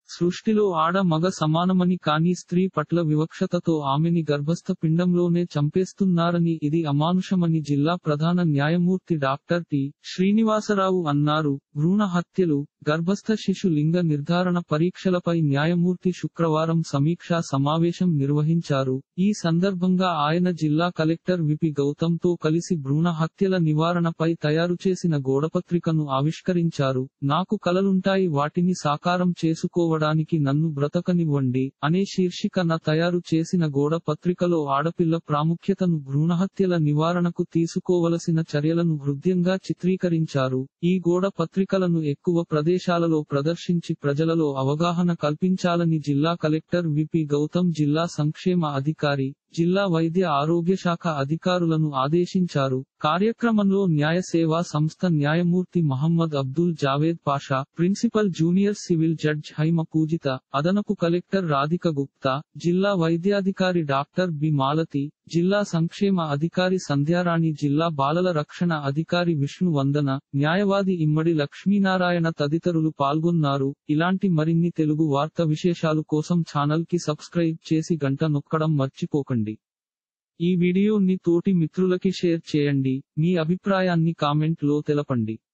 సృష్టిలో ఆడ మగ సమానమని కానీ స్త్రీ పట్ల వివక్షతతో ఆమెని గర్భస్థ పిండంలోనే చంపేస్తున్నారని ఇది అమానుషమని జిల్లా ప్రధాన న్యాయమూర్తి డాక్టర్ టి. శ్రీనివాసరావు అన్నారు. భ్రూణ హత్యలు, గర్భస్థ శిశు లింగ నిర్ధారణ పరీక్షలపై న్యాయమూర్తి శుక్రవారం సమీక్షా సమావేశం నిర్వహించారు. ఈ సందర్భంగా ఆయన జిల్లా కలెక్టర్ విపి గౌతమ్తో కలిసి భ్రూణ హత్యల నివారణపై తయారుచేసిన గోడపత్రికను ఆవిష్కరించారు. నాకు కలలుంటాయి, వాటిని సాకారం చేసుకోవడానికి నన్ను బ్రతకనివ్వండి అనే శీర్షికన తయారు చేసిన గోడ పత్రికలో ఆడపిల్ల ప్రాముఖ్యతను, భ్రూణహత్యల నివారణకు తీసుకోవలసిన చర్యలను హృద్యంగా చిత్రీకరించారు. ఈ గోడ పత్రికలను ఎక్కువ ప్రదేశాలలో ప్రదర్శించి ప్రజలలో అవగాహన కల్పించాలని జిల్లా కలెక్టర్ విపి గౌతమ్ జిల్లా సంక్షేమ అధికారి, జిల్లా వైద్య ఆరోగ్య శాఖ అధికారులను ఆదేశించారు. కార్యక్రమంలో న్యాయ సేవా సంస్థ న్యాయమూర్తి Mohammed Abdul Javed Pasha, principal junior civil judge Haima Poojitha, అదనపు కలెక్టర్ రాధిక గుప్తా, జిల్లా వైద్యాధికారి డాక్టర్ బి మాలతి, జిల్లా సంక్షేమ అధికారి సంధ్యారాణి, జిల్లా బాలల రక్షణ అధికారి విష్ణు వందన, న్యాయవాది ఇమ్మడి లక్ష్మీనారాయణ తదితరులు పాల్గొన్నారు. ఇలాంటి మరిన్ని తెలుగు వార్త విశేషాలు కోసం ఛానల్ కి సబ్స్క్రైబ్ చేసి గంట నొక్కడం మర్చిపోకండి. ఈ వీడియోని తోటి మిత్రులకి షేర్ చేయండి. మీ అభిప్రాయాన్ని కామెంట్ లో తెలపండి.